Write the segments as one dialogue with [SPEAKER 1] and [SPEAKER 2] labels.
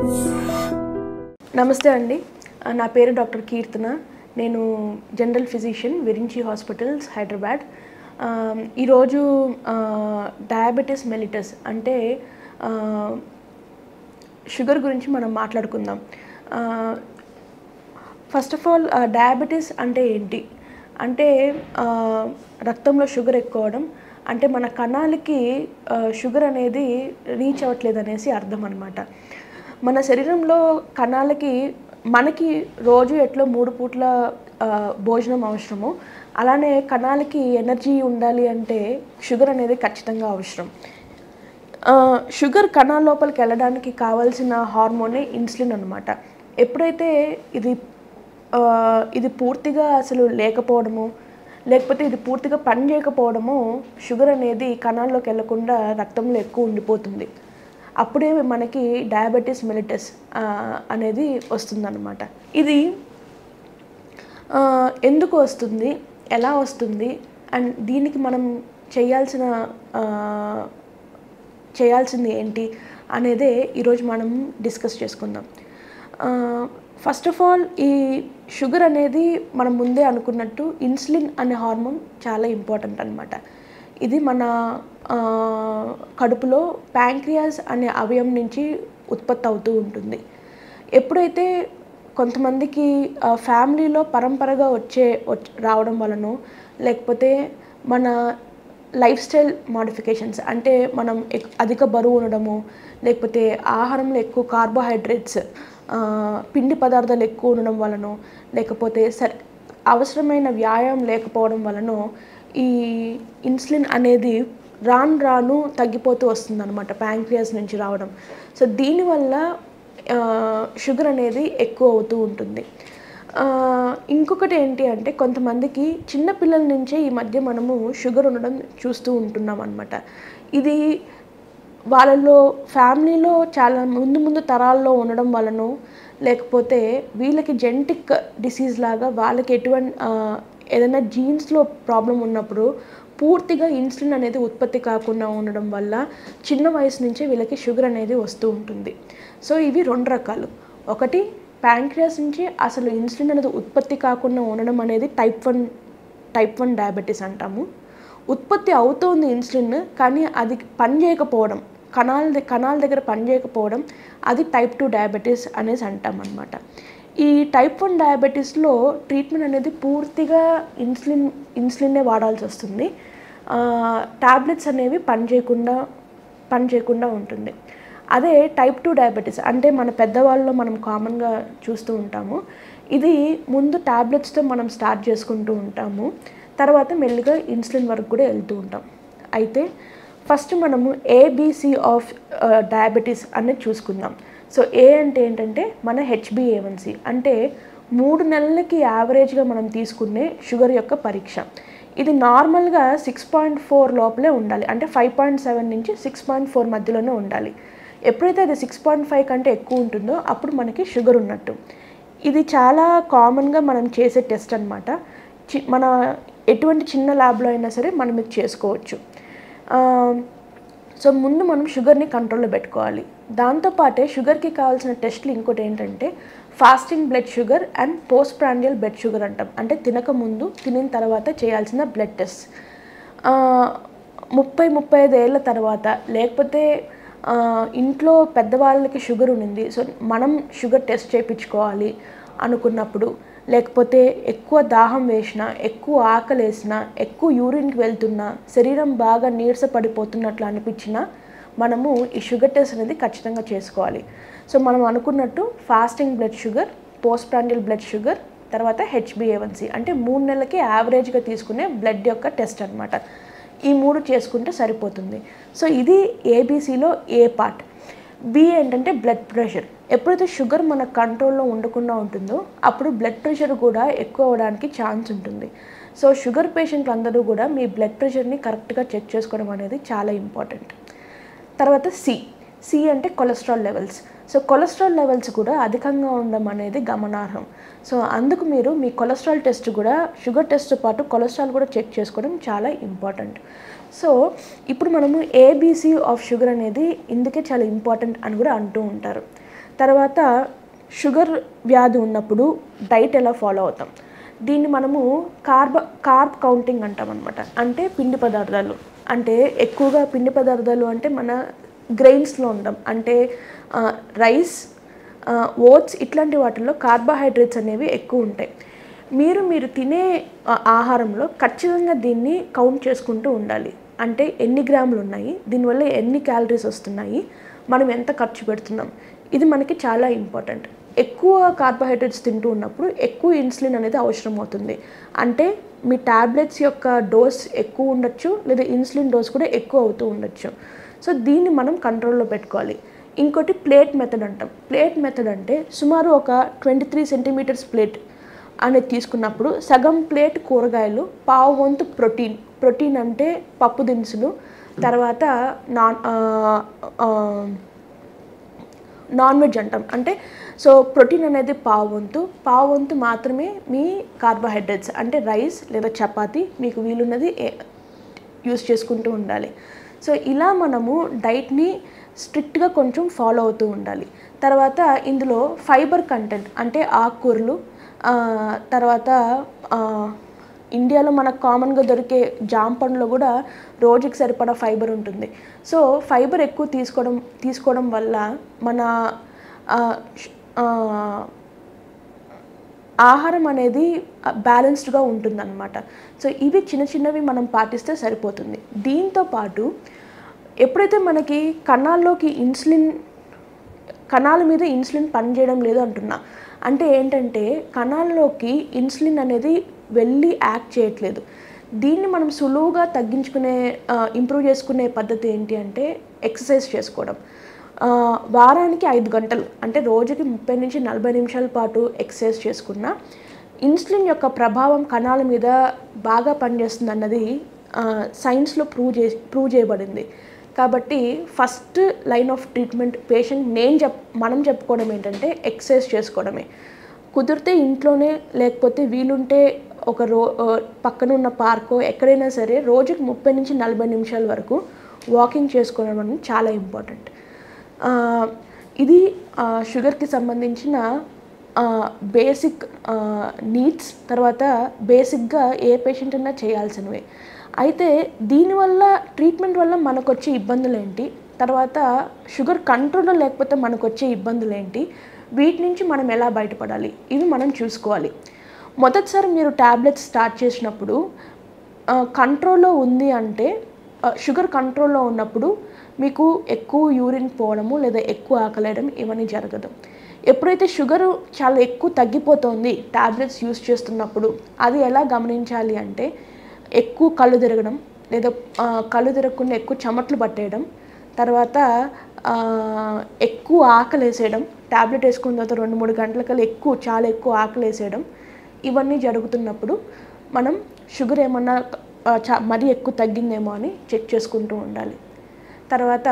[SPEAKER 1] నమస్తే అండి. నా పేరు డాక్టర్ కీర్తన. నేను general physician Virinchi hospitals Hyderabad. ఈరోజు డయాబెటిస్ మెలిటస్ అంటే షుగర్ గురించి మనం మాట్లాడుకుందాం. ఫస్ట్ ఆఫ్ ఆల్ డయాబెటిస్ అంటే ఏంటి అంటే రక్తంలో షుగర్ ఎక్కువ అవడం, అంటే మన కణాలకి షుగర్ అనేది రీచ్ అవ్వట్లేదు అనేసి అర్థం అన్నమాట. మన శరీరంలో కణాలకి మనకి రోజు ఎట్లా 3 పూట్ల భోజనం అవసరమో అలానే కణాలకి ఎనర్జీ ఉండాలి అంటే షుగర్ అనేది ఖచ్చితంగా అవసరం. షుగర్ కణాల లోపలికి వెళ్ళడానికి కావాల్సిన హార్మోనే ఇన్సులిన్ అన్నమాట. ఎప్పుడైతే ఇది పూర్తిగా అసలు లేకపోవడము లేకపోతే ఇది పూర్తిగా పని చేయకపోవడము షుగర్ అనేది కణాల్లోకి వెళ్ళకుండా రక్తంలో ఎక్కువ ఉండిపోతుంది. అప్పుడే మనకి డయాబెటిస్ మెలిటస్ అనేది వస్తుందన్నమాట. ఇది ఎందుకు వస్తుంది, ఎలా వస్తుంది అండ్ దీనికి మనం చేయాల్సింది ఏంటి అనేదే ఈరోజు మనం డిస్కస్ చేసుకుందాం. ఫస్ట్ ఆఫ్ ఆల్ ఈ షుగర్ అనేది మనం ముందే అనుకున్నట్టు ఇన్సులిన్ అనే హార్మోన్ చాలా ఇంపార్టెంట్ అన్నమాట. ఇది మన కడుపులో ప్యాంక్రియాస్ అనే అవయవం నుంచి ఉత్పత్తి అవుతూ ఉంటుంది. ఎప్పుడైతే కొంతమందికి ఫ్యామిలీలో పరంపరగా రావడం వలన లేకపోతే మన లైఫ్ స్టైల్ మోడిఫికేషన్స్ అంటే మనం అధిక బరువు ఉండడము లేకపోతే ఆహారంలో ఎక్కువ కార్బోహైడ్రేట్స్ పిండి పదార్థాలు ఎక్కువ ఉండడం వలన లేకపోతే అవసరమైన వ్యాయామం లేకపోవడం వలన ఈ ఇన్సులిన్ అనేది రాను తగ్గిపోతూ వస్తుందన్నమాట ప్యాంక్రియాస్ నుంచి రావడం. సో దీనివల్ల షుగర్ అనేది ఎక్కువ అవుతూ ఉంటుంది. ఇంకొకటి ఏంటి అంటే కొంతమందికి చిన్నపిల్లల నుంచే ఈ మధ్య మనము షుగర్ ఉండడం చూస్తూ ఉంటున్నాం అన్నమాట. ఇది వాళ్ళలో ఫ్యామిలీలో చాలా ముందు తరాల్లో ఉండడం వలన లేకపోతే వీళ్ళకి జెనెటిక్ డిసీజ్ లాగా వాళ్ళకి ఏదైనా జీన్స్లో ప్రాబ్లం ఉన్నప్పుడు పూర్తిగా ఇన్సులిన్ అనేది ఉత్పత్తి కాకుండా ఉండడం వల్ల చిన్న వయసు నుంచే వీళ్ళకి షుగర్ అనేది వస్తూ ఉంటుంది. సో ఇవి 2 రకాలు. ఒకటి ప్యాంక్రియాస్ నుంచి అసలు ఇన్సులిన్ అనేది ఉత్పత్తి కాకుండా ఉండడం అనేది టైప్ 1 డయాబెటీస్ అంటాము. ఉత్పత్తి అవుతోంది ఇన్సులిన్ కానీ అది పనిచేయకపోవడం, కణాల దగ్గర పనిచేయకపోవడం, అది టైప్ 2 డయాబెటీస్ అనేసి అంటాం అన్నమాట. ఈ టైప్ 1 డయాబెటీస్లో ట్రీట్మెంట్ అనేది పూర్తిగా ఇన్సులిన్నే వాడాల్సి వస్తుంది. టాబ్లెట్స్ అనేవి పనిచేయకుండా ఉంటుంది. అదే టైప్ 2 డయాబెటీస్ అంటే మన పెద్దవాళ్ళలో మనం కామన్గా చూస్తూ ఉంటాము. ఇది ముందు టాబ్లెట్స్తో మనం స్టార్ట్ చేసుకుంటూ ఉంటాము, తర్వాత మెల్లిగా ఇన్సులిన్ వరకు కూడా వెళ్తూ ఉంటాం. అయితే ఫస్ట్ మనము ఏబిసి ఆఫ్ డయాబెటీస్ అనేది చూసుకుందాం. సో ఏ అంటే ఏంటంటే మన HbA1c అంటే 3 నెలలకి యావరేజ్గా మనం తీసుకునే షుగర్ యొక్క పరీక్ష. ఇది నార్మల్గా 6.4 లోపలే ఉండాలి, అంటే 5.7 నుంచి 6.4 మధ్యలోనే ఉండాలి. ఎప్పుడైతే అది 6.5 కంటే ఎక్కువ ఉంటుందో అప్పుడు మనకి షుగర్ ఉన్నట్టు. ఇది చాలా కామన్గా మనం చేసే టెస్ట్ అన్నమాట. మన ఎటువంటి చిన్న ల్యాబ్లో అయినా సరే మనం ఇది చేసుకోవచ్చు. సో ముందు మనం షుగర్ని కంట్రోల్లో పెట్టుకోవాలి. దాంతోపాటే షుగర్కి కావాల్సిన టెస్ట్లు ఇంకోటి ఏంటంటే fasting blood sugar and post prandial blood sugar అంటాం. అంటే తినకముందు తినిన తర్వాత చేయాల్సిన బ్లడ్ టెస్ట్. 30-35 ఏళ్ళ తర్వాత లేకపోతే ఇంట్లో పెద్దవాళ్ళకి షుగర్ ఉంది, సో మనం షుగర్ టెస్ట్ చేయించుకోవాలి అనుకున్నప్పుడు, లేకపోతే ఎక్కువ దాహం వేసినా, ఎక్కువ ఆకలి వేసినా, ఎక్కువ యూరిన్కి వెళ్తున్నా, శరీరం బాగా నీరసపడిపోతున్నట్లు అనిపించినా మనము ఈ షుగర్ టెస్ట్ అనేది ఖచ్చితంగా చేసుకోవాలి. సో మనం అనుకున్నట్టు fasting blood sugar, post prandial blood sugar, తర్వాత HbA1c అంటే 3 నెలలకి యావరేజ్గా తీసుకునే బ్లడ్ యొక్క టెస్ట్ అన్నమాట. ఈ 3 చేసుకుంటే సరిపోతుంది. సో ఇది ఏబిసిలో ఏ పార్ట్. బి ఏంటంటే బ్లడ్ ప్రెషర్. ఎప్పుడైతే షుగర్ మన కంట్రోల్లో ఉండకుండా ఉంటుందో అప్పుడు బ్లడ్ ప్రెషర్ కూడా ఎక్కువ అవ్వడానికి ఛాన్స్ ఉంటుంది. సో షుగర్ పేషెంట్లు అందరూ కూడా మీ బ్లడ్ ప్రెషర్ని కరెక్ట్గా చెక్ చేసుకోవడం అనేది చాలా ఇంపార్టెంట్. తర్వాత సి అంటే cholesterol levels. So cholesterol levels కూడా అధికంగా ఉండడం అనేది గమనార్హం. సో అందుకు మీరు మీ కొలెస్ట్రాల్ టెస్ట్ కూడా షుగర్ టెస్ట్తో పాటు కొలెస్ట్రాల్ కూడా చెక్ చేసుకోవడం చాలా ఇంపార్టెంట్. సో ఇప్పుడు మనము ఏబిసి ఆఫ్ షుగర్ అనేది ఇందుకే చాలా ఇంపార్టెంట్ అని కూడా అంటూ ఉంటారు. తర్వాత షుగర్ వ్యాధి ఉన్నప్పుడు డైట్ ఎలా ఫాలో అవుతాం? దీన్ని మనము కార్బ్ కౌంటింగ్ అంటాం అనమాట. అంటే పిండి పదార్థాలు, అంటే ఎక్కువగా పిండి పదార్థాలు అంటే మన గ్రెయిన్స్లో ఉండడం, అంటే రైస్, ఓట్స్ ఇట్లాంటి వాటిల్లో కార్బోహైడ్రేట్స్ అనేవి ఎక్కువ ఉంటాయి. మీరు తినే ఆహారంలో ఖచ్చితంగా దీన్ని కౌంట్ చేసుకుంటూ ఉండాలి. అంటే ఎన్ని గ్రాములు ఉన్నాయి, దీనివల్ల ఎన్ని క్యాలరీస్ వస్తున్నాయి, మనం ఎంత ఖర్చు పెడుతున్నాం, ఇది మనకి చాలా ఇంపార్టెంట్. ఎక్కువ కార్బోహైడ్రేట్స్ తింటూ ఉన్నప్పుడు ఎక్కువ ఇన్సులిన్ అనేది అవసరం అవుతుంది. అంటే మీ ట్యాబ్లెట్స్ యొక్క డోస్ ఎక్కువ ఉండొచ్చు, లేదా ఇన్సులిన్ డోస్ కూడా ఎక్కువ అవుతూ ఉండొచ్చు. సో దీన్ని మనం కంట్రోల్లో పెట్టుకోవాలి. ఇంకోటి ప్లేట్ మెథడ్ అంటాం. ప్లేట్ మెథడ్ అంటే సుమారు ఒక 23 సెంటీమీటర్స్ ప్లేట్ అనేది తీసుకున్నప్పుడు సగం ప్లేట్ కూరగాయలు, పావు వంతు ప్రోటీన్ అంటే పప్పు దినుసులు, తర్వాత నాన్ వెజ్ అంటాం. అంటే సో ప్రోటీన్ అనేది పావు వంతు మాత్రమే మీ కార్బోహైడ్రేట్స్, అంటే రైస్ లేదా చపాతి మీకు వీలున్నది యూస్ చేసుకుంటూ ఉండాలి. సో ఇలా మనము డైట్ని స్ట్రిక్ట్గా కొంచెం ఫాలో అవుతూ ఉండాలి. తర్వాత ఇందులో ఫైబర్ కంటెంట్ అంటే ఆకుకూరలు, తర్వాత ఇండియాలో మనకు కామన్గా దొరికే జామ పండులో కూడా రోజుకి సరిపడా ఫైబర్ ఉంటుంది. సో ఫైబర్ ఎక్కువ తీసుకోవడం వల్ల మన ఆహారం అనేది బ్యాలెన్స్డ్గా ఉంటుందన్నమాట. సో ఇవి చిన్నవి మనం పాటిస్తే సరిపోతుంది. దీంతో పాటు ఎప్పుడైతే మనకి కణాల మీద ఇన్సులిన్ పనిచేయడం లేదు అంటున్నా, అంటే ఏంటంటే కణాల్లోకి ఇన్సులిన్ అనేది వెళ్ళి యాక్ట్ చేయట్లేదు. దీన్ని మనం సులువుగా ఇంప్రూవ్ చేసుకునే పద్ధతి ఏంటి అంటే ఎక్సర్సైజ్ చేసుకోవడం. వారానికి 5 గంటలు, అంటే రోజుకి 30 నుంచి 40 నిమిషాల పాటు ఎక్సర్సైజ్ చేసుకున్న ఇన్సులిన్ యొక్క ప్రభావం కణాల మీద బాగా పనిచేస్తుంది అన్నది సైన్స్లో ప్రూవ్ చేయబడింది. కాబట్టి ఫస్ట్ లైన్ ఆఫ్ ట్రీట్మెంట్ మనం చెప్పుకోవడం ఏంటంటే ఎక్సర్సైజ్ చేసుకోవడమే. కుదిరితే ఇంట్లోనే, లేకపోతే వీలుంటే ఒక పక్కన ఉన్న పార్కో ఎక్కడైనా సరే రోజుకి 30 నుంచి 40 నిమిషాల వరకు వాకింగ్ చేసుకోవడం అనేది చాలా ఇంపార్టెంట్. ఇది షుగర్కి సంబంధించిన బేసిక్ నీడ్స్. తర్వాత బేసిక్గా ఏ పేషెంట్ అయినా చేయాల్సినవి. అయితే ట్రీట్మెంట్ వల్ల మనకు వచ్చే ఇబ్బందులు ఏంటి, తర్వాత షుగర్ కంట్రోల్లో లేకపోతే మనకు వచ్చే ఇబ్బందులు ఏంటి, వీటి నుంచి మనం ఎలా బయటపడాలి, ఇవి మనం చూసుకోవాలి. మొదటిసారి మీరు ట్యాబ్లెట్స్ స్టార్ట్ చేసినప్పుడు కంట్రోల్లో ఉంది అంటే, షుగర్ కంట్రోల్లో ఉన్నప్పుడు మీకు ఎక్కువ యూరిన్ పోవడము లేదా ఎక్కువ ఆకలేయడం ఇవన్నీ జరగదు. ఎప్పుడైతే షుగరు చాలా ఎక్కువ తగ్గిపోతుంది ట్యాబ్లెట్స్ యూస్ చేస్తున్నప్పుడు, అది ఎలా గమనించాలి అంటే ఎక్కువ కళ్ళు తిరగడం, లేదా కళ్ళు తిరగకుండా ఎక్కువ చెమటలు పట్టేయడం, తర్వాత ఎక్కువ ఆకలేసేయడం, ట్యాబ్లెట్ వేసుకున్న తర్వాత 2-3 గంటలకల్లా చాలా ఎక్కువ ఆకలేసేయడం, ఇవన్నీ జరుగుతున్నప్పుడు మనం షుగర్ ఏమన్నా మరీ ఎక్కువ తగ్గిందేమో అని చెక్ చేసుకుంటూ ఉండాలి. తర్వాత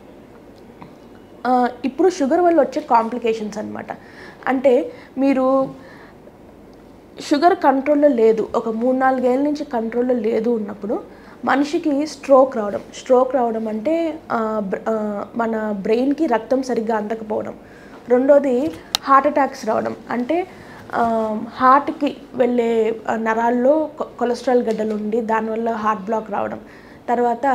[SPEAKER 1] ఇప్పుడు షుగర్ వల్ల వచ్చే కాంప్లికేషన్స్ అన్నమాట. అంటే మీరు షుగర్ కంట్రోల్లో లేదు, ఒక 3-4 ఏళ్ళ నుంచి కంట్రోల్లో లేదు ఉన్నప్పుడు మనిషికి స్ట్రోక్ రావడం అంటే మన బ్రెయిన్కి రక్తం సరిగ్గా అందకపోవడం. రెండోది హార్ట్ అటాక్స్ రావడం, అంటే హార్ట్కి వెళ్ళే నరాల్లో కొలెస్ట్రాల్ గడ్డలు ఉండి దానివల్ల హార్ట్ బ్లాక్ రావడం. తర్వాత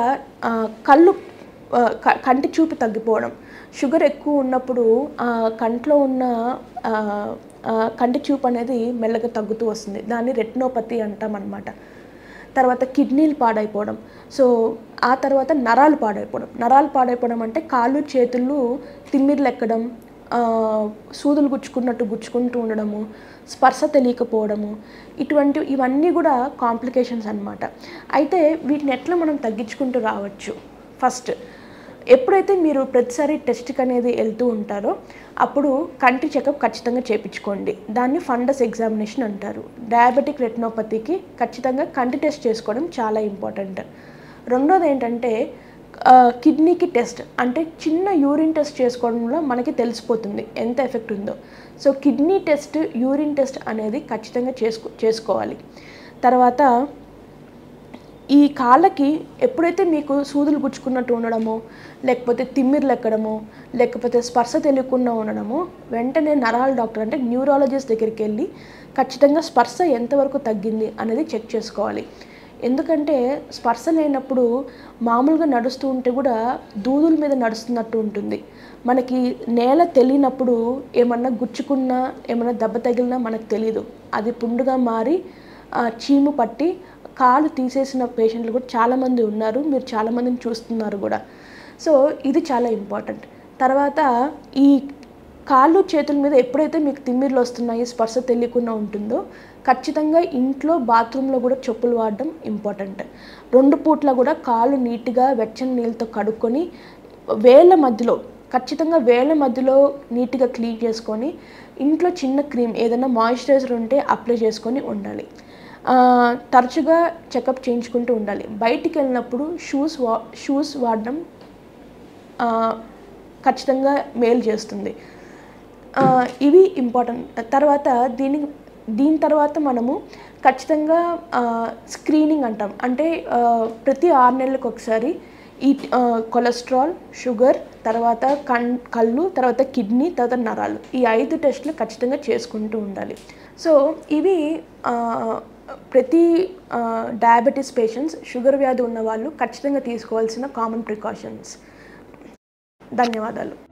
[SPEAKER 1] కంటి చూపు తగ్గిపోవడం. షుగర్ ఎక్కువ ఉన్నప్పుడు కంట్లో ఉన్న కంటి చూపు అనేది మెల్లగా తగ్గుతూ వస్తుంది. దాన్ని రెటినోపతి అంటాం అన్నమాట. తర్వాత కిడ్నీలు పాడైపోవడం. సో ఆ తర్వాత నరాలు పాడైపోవడం అంటే కాళ్ళు చేతులు తిమ్మిర్లు ఎక్కడం, సూదులు గుచ్చుకుంటూ ఉండడము, స్పర్శ తెలియకపోవడము, ఇవన్నీ కూడా కాంప్లికేషన్స్ అన్నమాట. అయితే వీటిని ఎట్లా మనం తగ్గించుకుంటూ రావచ్చు? ఫస్ట్, ఎప్పుడైతే మీరు ప్రతిసారి టెస్ట్కి అనేది వెళ్తూ ఉంటారో అప్పుడు కంటి చెకప్ ఖచ్చితంగా చేయించుకోండి. దాన్ని ఫండస్ ఎగ్జామినేషన్ అంటారు. డయాబెటిక్ రెటినోపతికి ఖచ్చితంగా కంటి టెస్ట్ చేసుకోవడం చాలా ఇంపార్టెంట్. రెండోది ఏంటంటే కిడ్నీకి టెస్ట్, అంటే చిన్న యూరిన్ టెస్ట్ చేసుకోవడంలో మనకి తెలిసిపోతుంది ఎంత ఎఫెక్ట్ ఉందో. So kidney test, urine test అనేది ఖచ్చితంగా చేసుకోవాలి. తర్వాత ఈ కాళ్ళకి ఎప్పుడైతే మీకు సూదులు గుచ్చుకున్నట్టు ఉండడమో, లేకపోతే తిమ్మిర్లు ఎక్కడమో, లేకపోతే స్పర్శ తెలియకుండా ఉండడమో, వెంటనే నరాల డాక్టర్ అంటే న్యూరాలజిస్ట్ దగ్గరికి వెళ్ళి ఖచ్చితంగా స్పర్శ ఎంతవరకు తగ్గింది అనేది చెక్ చేసుకోవాలి. ఎందుకంటే స్పర్శ లేనప్పుడు మామూలుగా నడుస్తూ ఉంటే కూడా దూదుల మీద నడుస్తున్నట్టు ఉంటుంది. మనకి నేల తెలియనప్పుడు ఏమన్నా గుచ్చుకున్నా, ఏమన్నా దెబ్బ తగిలినా మనకు తెలీదు. అది పుండుగా మారి చీము పట్టి కాలు తీసేసిన పేషెంట్లు కూడా చాలామంది ఉన్నారు. మీరు చాలామందిని చూస్తున్నారు కూడా. సో ఇది చాలా ఇంపార్టెంట్. తర్వాత ఈ కాళ్ళు చేతుల మీద ఎప్పుడైతే మీకు తిమ్మిర్లు వస్తున్నాయి, స్పర్శ తెలియకుండా ఉంటుందో ఖచ్చితంగా ఇంట్లో బాత్రూంలో కూడా చెప్పులు వాడడం ఇంపార్టెంట్. 2 పూట్ల కూడా కాళ్ళు నీట్గా వెచ్చని నీళ్ళతో కడుక్కొని వేళ్ళ మధ్యలో ఖచ్చితంగా వేళ్ళ మధ్యలో నీట్గా క్లీన్ చేసుకొని ఇంట్లో చిన్న క్రీమ్ ఏదైనా మాయిశ్చరైజర్ ఉంటే అప్లై చేసుకొని ఉండాలి. తరచుగా చెకప్ చేయించుకుంటూ ఉండాలి. బయటికి వెళ్ళినప్పుడు షూస్ వాడడం ఖచ్చితంగా మేలు చేస్తుంది. ఇవి ఇంపార్టెంట్. తర్వాత దీని తర్వాత మనము ఖచ్చితంగా స్క్రీనింగ్ అంటాం. అంటే ప్రతి 6 నెలలకు ఒకసారి ఈ కొలెస్ట్రాల్, షుగర్, తర్వాత కళ్ళు, తర్వాత కిడ్నీ, తర్వాత నరాలు, ఈ 5 టెస్టులు ఖచ్చితంగా చేసుకుంటూ ఉండాలి. సో ఇవి ప్రతి డయాబెటీస్ పేషెంట్స్, షుగర్ వ్యాధి ఉన్న వాళ్ళు ఖచ్చితంగా తీసుకోవాల్సిన కామన్ ప్రికాషన్స్. ధన్యవాదాలు.